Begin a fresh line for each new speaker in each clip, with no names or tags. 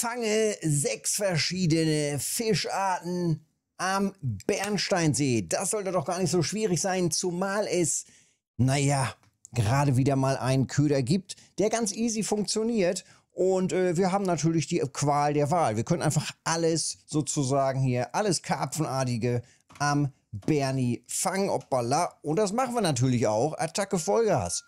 fange 6 verschiedene Fischarten am Bernsteinsee. Das sollte doch gar nicht so schwierig sein, zumal es, naja, gerade wieder mal einen Köder gibt, der ganz easy funktioniert. Und wir haben natürlich die Qual der Wahl. Wir können einfach alles sozusagen hier, alles Karpfenartige am Bernie fangen, hoppala. Und das machen wir natürlich auch. Attacke Vollgas.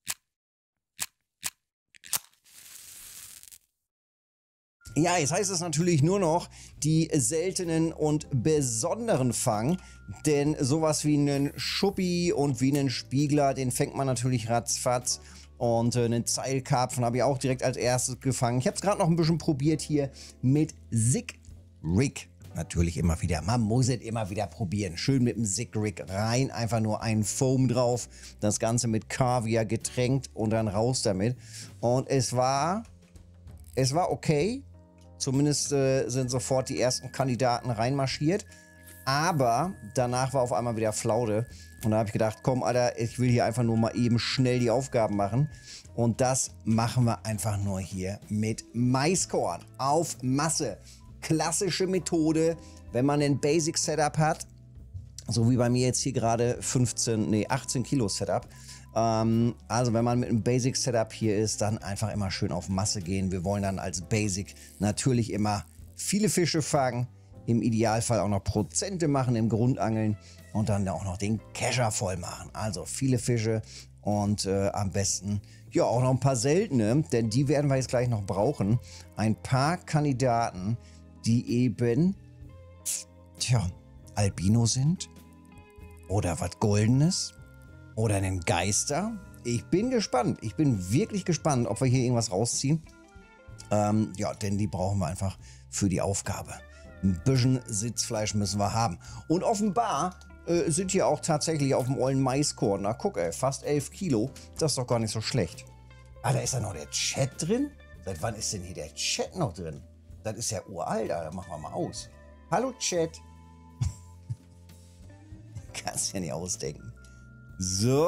Ja, jetzt heißt es natürlich nur noch die seltenen und besonderen fangen, denn sowas wie einen Schuppi und wie einen Spiegler, den fängt man natürlich ratzfatz. Und einen Zeilkarpfen habe ich auch direkt als erstes gefangen. Ich habe es gerade noch ein bisschen probiert hier mit Sig Rig. Natürlich immer wieder, man muss es immer wieder probieren. Schön mit dem Sig Rig rein, einfach nur einen Foam drauf. Das Ganze mit Kaviar getränkt und dann raus damit. Und es war okay. Zumindest sind sofort die ersten Kandidaten reinmarschiert. Aber danach war auf einmal wieder Flaute. Und da habe ich gedacht, komm Alter, ich will hier einfach nur mal eben schnell die Aufgaben machen. Und das machen wir einfach nur hier mit Maiskorn auf Masse. Klassische Methode, wenn man ein Basic Setup hat. So wie bei mir jetzt hier gerade 18 Kilo Setup. Also wenn man mit einem Basic Setup hier ist, dann einfach immer schön auf Masse gehen. Wir wollen dann als Basic natürlich immer viele Fische fangen. Im Idealfall auch noch Prozente machen im Grundangeln und dann auch noch den Kescher voll machen. Also viele Fische und am besten ja auch noch ein paar seltene, denn die werden wir jetzt gleich noch brauchen. Ein paar Kandidaten, die eben, Albino sind oder was Goldenes oder einen Geister. Ich bin gespannt. Ich bin wirklich gespannt, ob wir hier irgendwas rausziehen. Ja, denn die brauchen wir einfach für die Aufgabe. Ein bisschen Sitzfleisch müssen wir haben. Und offenbar sind hier auch tatsächlich auf dem ollen Maiskorn. Na guck ey, fast 11 Kilo. Das ist doch gar nicht so schlecht. Ah, da ist ja noch der Chat drin. Seit wann ist denn hier der Chat noch drin? Das ist ja uralt, da machen wir mal aus. Hallo Chat. Kannst ja nicht ausdenken. So.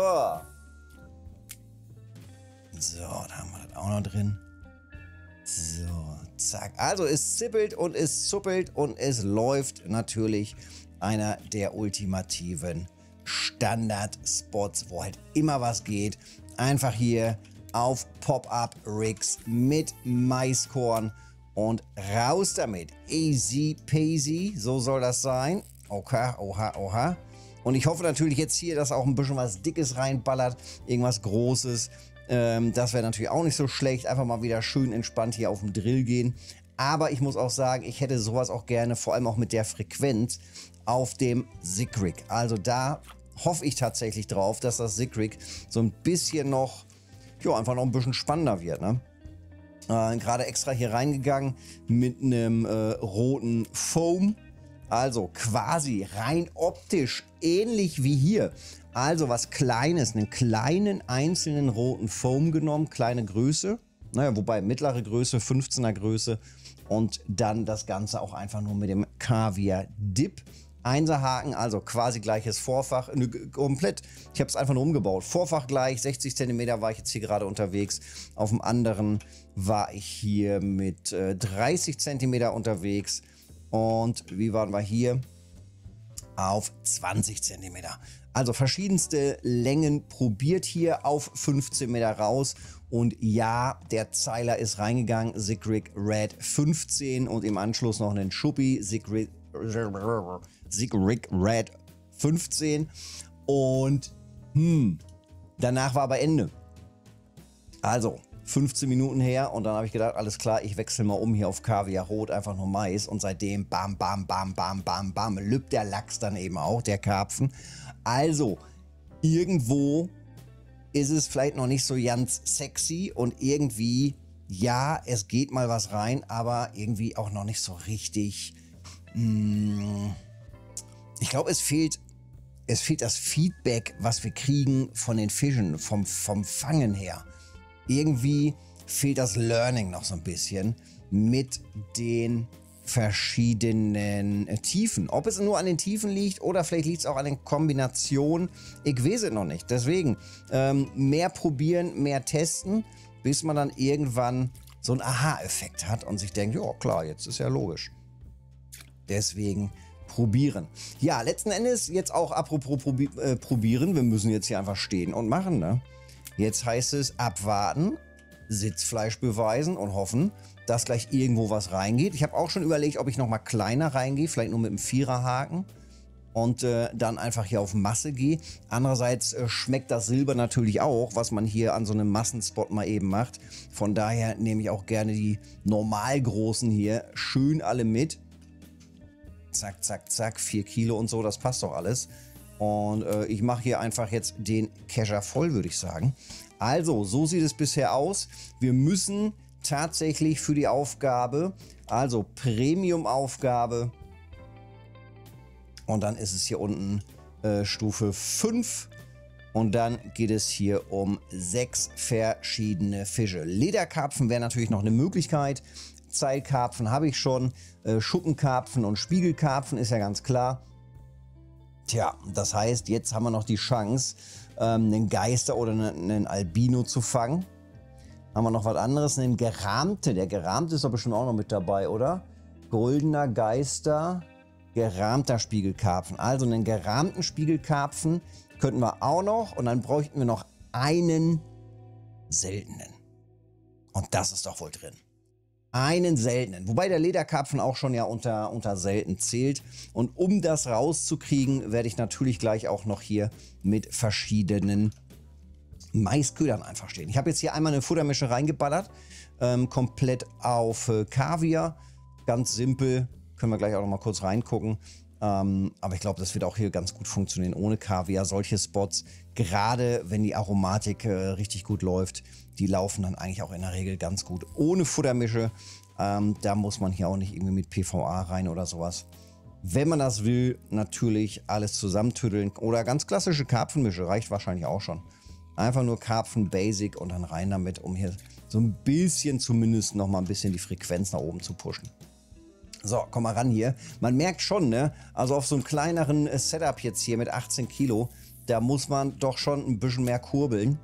So, da haben wir das auch noch drin. So, zack. Also es zippelt und es zuppelt und es läuft natürlich einer der ultimativen Standard-Spots, wo halt immer was geht. Einfach hier auf Pop-Up-Rigs mit Maiskorn und raus damit. Easy peasy, so soll das sein. Okay, oha, oha. Und ich hoffe natürlich jetzt hier, dass auch ein bisschen was Dickes reinballert, irgendwas Großes. Das wäre natürlich auch nicht so schlecht. Einfach mal wieder schön entspannt hier auf den Drill gehen. Aber ich muss auch sagen, ich hätte sowas auch gerne, vor allem auch mit der Frequenz, auf dem Sig Rig. Also da hoffe ich tatsächlich drauf, dass das Sig Rig so ein bisschen noch, ja, einfach noch ein bisschen spannender wird, ne? Gerade extra hier reingegangen mit einem roten Foam. Also quasi rein optisch ähnlich wie hier. Also was Kleines, einen kleinen einzelnen roten Foam genommen, kleine Größe. Naja, wobei mittlere Größe, 15er Größe. Und dann das Ganze auch einfach nur mit dem Kaviar Dip. Einserhaken, also quasi gleiches Vorfach, komplett, ich habe es einfach nur umgebaut. Vorfach gleich, 60 cm war ich jetzt hier gerade unterwegs. Auf dem anderen war ich hier mit 30 cm unterwegs. Und wie waren wir hier? Auf 20 cm. Also verschiedenste Längen probiert hier auf 15 Meter raus. Und ja, der Zeiler ist reingegangen, Sig Rig Red 15 und im Anschluss noch einen Schuppi, Sig Rig Red 15. Und danach war aber Ende. Also 15 Minuten her und dann habe ich gedacht, alles klar, ich wechsle mal um hier auf Kaviar Rot, einfach nur Mais und seitdem bam, bam, bam, bam, bam, bam, lübt der Lachs dann eben auch, der Karpfen. Also, irgendwo ist es vielleicht noch nicht so ganz sexy und irgendwie, ja, es geht mal was rein, aber irgendwie auch noch nicht so richtig. Ich glaube, es fehlt das Feedback, was wir kriegen von den Fischen, vom Fangen her. Irgendwie fehlt das Learning noch so ein bisschen mit den verschiedenen Tiefen. Ob es nur an den Tiefen liegt oder vielleicht liegt es auch an den Kombinationen, ich weiß es noch nicht. Deswegen mehr probieren, mehr testen, bis man dann irgendwann so einen Aha-Effekt hat und sich denkt, ja klar, jetzt ist ja logisch. Deswegen probieren. Ja, letzten Endes jetzt auch apropos probieren, wir müssen jetzt hier einfach stehen und machen, ne? Jetzt heißt es abwarten, Sitzfleisch beweisen und hoffen, dass gleich irgendwo was reingeht. Ich habe auch schon überlegt, ob ich nochmal kleiner reingehe, vielleicht nur mit einem Viererhaken und dann einfach hier auf Masse gehe. Andererseits schmeckt das Silber natürlich auch, was man hier an so einem Massenspot mal eben macht. Von daher nehme ich auch gerne die normalgroßen hier schön alle mit. Zack, zack, zack, 4 Kilo und so, das passt doch alles. Und ich mache hier einfach jetzt den Kescher voll, würde ich sagen. Also, so sieht es bisher aus. Wir müssen tatsächlich für die Aufgabe, also Premium-Aufgabe, und dann ist es hier unten Stufe 5. Und dann geht es hier um 6 verschiedene Fische. Lederkarpfen wäre natürlich noch eine Möglichkeit. Zeilkarpfen habe ich schon. Schuppenkarpfen und Spiegelkarpfen ist ja ganz klar. Tja, das heißt, jetzt haben wir noch die Chance, einen Geister oder einen Albino zu fangen. Haben wir noch was anderes, einen Gerahmte. Der Gerahmte ist doch bestimmt auch noch mit dabei, oder? Goldener Geister, gerahmter Spiegelkarpfen. Also einen gerahmten Spiegelkarpfen könnten wir auch noch. Und dann bräuchten wir noch einen seltenen. Und das ist doch wohl drin. Einen seltenen. Wobei der Lederkarpfen auch schon ja unter selten zählt. Und um das rauszukriegen, werde ich natürlich gleich auch noch hier mit verschiedenen Maisködern einfach stehen. Ich habe jetzt hier einmal eine Futtermische reingeballert. Komplett auf Kaviar. Ganz simpel. Können wir gleich auch noch mal kurz reingucken. Aber ich glaube, das wird auch hier ganz gut funktionieren ohne Kaviar. Solche Spots, gerade wenn die Aromatik richtig gut läuft, die laufen dann eigentlich auch in der Regel ganz gut ohne Futtermische. Da muss man hier auch nicht irgendwie mit PVA rein oder sowas. Wenn man das will, natürlich alles zusammentüddeln oder ganz klassische Karpfenmische reicht wahrscheinlich auch schon. Einfach nur Karpfen Basic und dann rein damit, um hier so ein bisschen zumindest noch mal ein bisschen die Frequenz nach oben zu pushen. So, komm mal ran hier. Man merkt schon, ne? Also auf so einem kleineren Setup jetzt hier mit 18 Kilo, da muss man doch schon ein bisschen mehr kurbeln.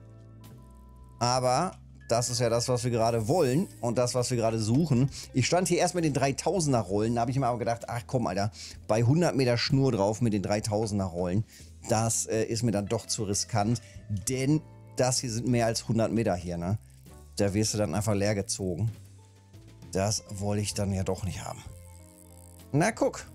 Aber das ist ja das, was wir gerade wollen und das, was wir gerade suchen. Ich stand hier erst mit den 3000er Rollen, da habe ich mir aber gedacht, ach komm, Alter, bei 100 Meter Schnur drauf mit den 3000er Rollen, das ist mir dann doch zu riskant, denn das hier sind mehr als 100 Meter hier, ne? Da wirst du dann einfach leer gezogen. Das wollte ich dann ja doch nicht haben. Na guck,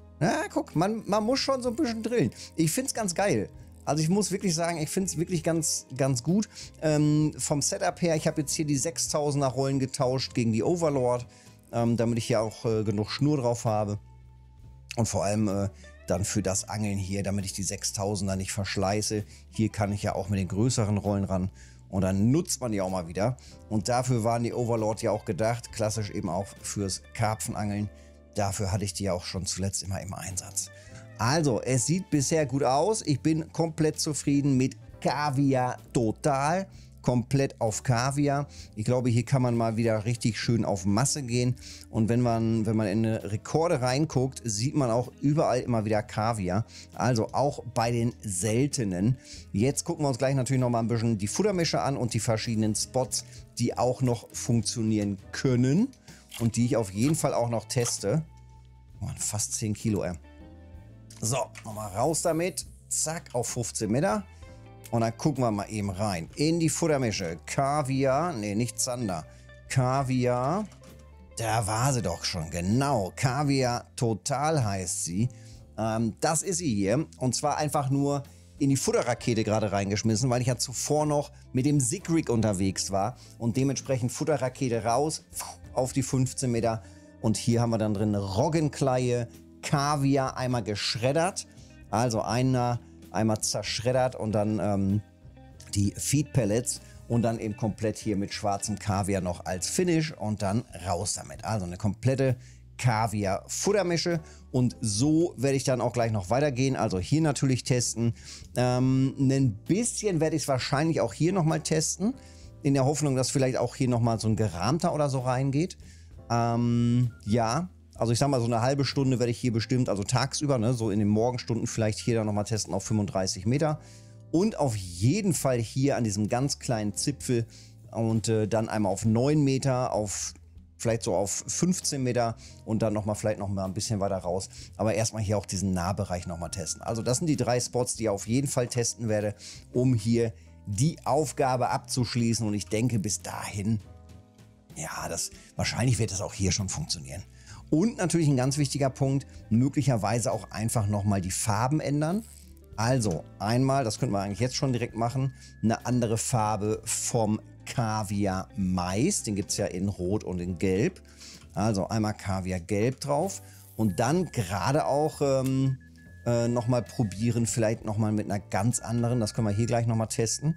man muss schon so ein bisschen drillen. Ich finde es ganz geil. Also ich muss wirklich sagen, ich finde es wirklich ganz gut. Vom Setup her, ich habe jetzt hier die 6000er Rollen getauscht gegen die Overlord, damit ich hier auch genug Schnur drauf habe. Und vor allem dann für das Angeln hier, damit ich die 6000er nicht verschleiße. Hier kann ich ja auch mit den größeren Rollen ran. Und dann nutzt man die auch mal wieder. Und dafür waren die Overlord ja auch gedacht. Klassisch eben auch fürs Karpfenangeln. Dafür hatte ich die ja auch schon zuletzt immer im Einsatz. Also, es sieht bisher gut aus. Ich bin komplett zufrieden mit Kaviar Total. Komplett auf Kaviar. Ich glaube, hier kann man mal wieder richtig schön auf Masse gehen. Und wenn man in eine Rekorde reinguckt, sieht man auch überall immer wieder Kaviar. Also auch bei den seltenen. Jetzt gucken wir uns gleich natürlich noch mal ein bisschen die Futtermische an und die verschiedenen Spots, die auch noch funktionieren können. Und die ich auf jeden Fall auch noch teste. Oh Mann, fast 10 Kilo, ey. So, nochmal raus damit. Zack, auf 15 Meter. Und dann gucken wir mal eben rein. In die Futtermische. Kaviar, nee, nicht Zander. Kaviar. Da war sie doch schon, genau. Kaviar Total heißt sie. Das ist sie hier. Und zwar einfach nur in die Futterrakete gerade reingeschmissen, weil ich ja zuvor noch mit dem Sigrig unterwegs war. Und dementsprechend Futterrakete raus auf die 15 Meter. Und hier haben wir dann drin Roggenkleie, Kaviar einmal geschreddert. Also einmal zerschreddert und dann die Feed Pellets und dann eben komplett hier mit schwarzem Kaviar noch als Finish und dann raus damit. Also eine komplette Kaviar-Futtermische und so werde ich dann auch gleich noch weitergehen. Also hier natürlich testen. Ein bisschen werde ich es wahrscheinlich auch hier nochmal testen, in der Hoffnung, dass vielleicht auch hier nochmal so ein gerahmter oder so reingeht. Ja, also ich sag mal, so eine halbe Stunde werde ich hier bestimmt, also tagsüber, ne, so in den Morgenstunden vielleicht hier dann nochmal testen auf 35 Meter. Und auf jeden Fall hier an diesem ganz kleinen Zipfel und dann einmal auf 9 Meter, vielleicht so auf 15 Meter und dann vielleicht nochmal ein bisschen weiter raus. Aber erstmal hier auch diesen Nahbereich nochmal testen. Also das sind die 3 Spots, die ich auf jeden Fall testen werde, um hier die Aufgabe abzuschließen. Und ich denke bis dahin, ja, wahrscheinlich wird das auch hier schon funktionieren. Und natürlich ein ganz wichtiger Punkt, möglicherweise auch einfach nochmal die Farben ändern. Also einmal, das könnten wir eigentlich jetzt schon direkt machen, eine andere Farbe vom Kaviar Mais. Den gibt es ja in Rot und in Gelb. Also einmal Kaviar Gelb drauf. Und dann gerade auch nochmal probieren, vielleicht nochmal mit einer ganz anderen, das können wir hier gleich nochmal testen.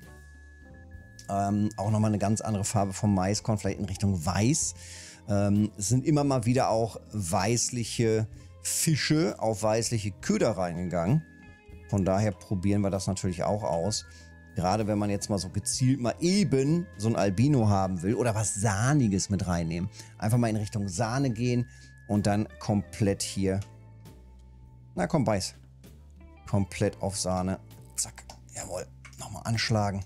Auch nochmal eine ganz andere Farbe vom Maiskorn, vielleicht in Richtung Weiß. Es sind immer mal wieder auch weißliche Fische auf weißliche Köder reingegangen. Von daher probieren wir das natürlich auch aus. Gerade wenn man jetzt mal so gezielt mal eben so ein Albino haben will oder was Sahniges mit reinnehmen. Einfach mal in Richtung Sahne gehen und dann komplett hier, na komm, beiß. Komplett auf Sahne. Zack, jawohl, nochmal anschlagen.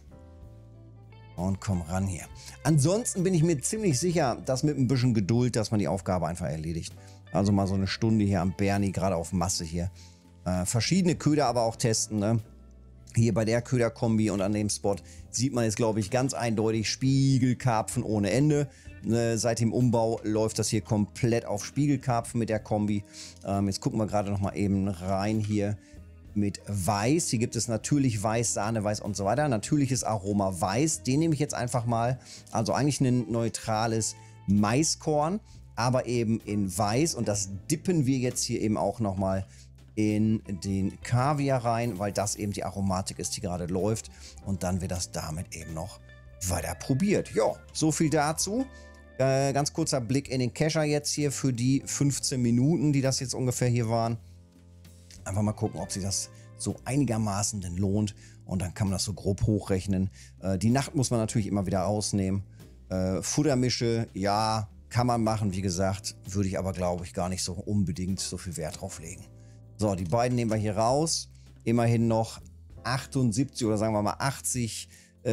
Und komm ran hier. Ansonsten bin ich mir ziemlich sicher, dass mit ein bisschen Geduld, dass man die Aufgabe einfach erledigt. Also mal so eine Stunde hier am Bernie, gerade auf Masse hier. Verschiedene Köder aber auch testen, ne? Hier bei der Köderkombi und an dem Spot sieht man jetzt, glaube ich, ganz eindeutig Spiegelkarpfen ohne Ende. Seit dem Umbau läuft das hier komplett auf Spiegelkarpfen mit der Kombi. Jetzt gucken wir gerade noch mal eben rein hier mit Weiß. Hier gibt es natürlich Weiß, Sahne, Weiß und so weiter. Natürliches Aroma Weiß. Den nehme ich jetzt einfach mal. Also eigentlich ein neutrales Maiskorn, aber eben in Weiß. Und das dippen wir jetzt hier eben auch noch mal in den Kaviar rein, weil das eben die Aromatik ist, die gerade läuft. Und dann wird das damit eben noch weiter probiert. Ja, so viel dazu. Ganz kurzer Blick in den Kescher jetzt hier für die 15 Minuten, die das jetzt ungefähr hier waren. Einfach mal gucken, ob sich das so einigermaßen denn lohnt. Und dann kann man das so grob hochrechnen. Die Nacht muss man natürlich immer wieder rausnehmen. Futtermische, ja, kann man machen. Wie gesagt, würde ich aber, glaube ich, gar nicht so unbedingt so viel Wert drauf legen. So, die beiden nehmen wir hier raus. Immerhin noch 78 oder sagen wir mal 80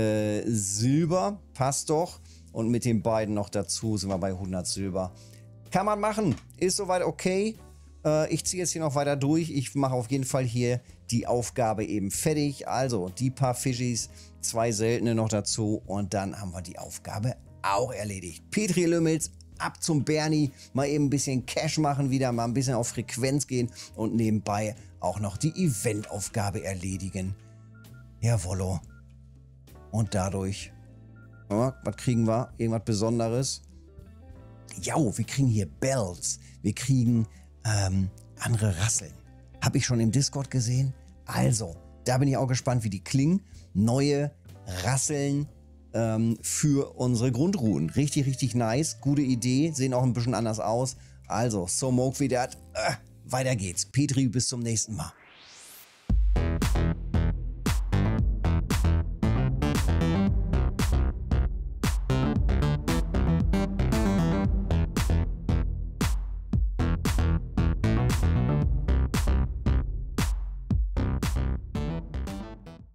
Silber. Passt doch. Und mit den beiden noch dazu sind wir bei 100 Silber. Kann man machen. Ist soweit okay. Ich ziehe jetzt hier noch weiter durch. Ich mache auf jeden Fall hier die Aufgabe eben fertig. Also die paar Fischis, 2 seltene noch dazu. Und dann haben wir die Aufgabe auch erledigt. Petri Lümmels. Ab zum Bernie, mal eben ein bisschen Cash machen wieder, mal ein bisschen auf Frequenz gehen und nebenbei auch noch die Eventaufgabe erledigen. Jawollo. Und dadurch, was kriegen wir? Irgendwas Besonderes? Ja, wir kriegen hier Bells. Wir kriegen andere Rasseln. Habe ich schon im Discord gesehen. Also, da bin ich auch gespannt, wie die klingen. Neue Rasseln für unsere Grundruhen. Richtig, richtig nice. Gute Idee. Sehen auch ein bisschen anders aus. Also, so moog wie das. Weiter geht's. Petri, bis zum nächsten Mal.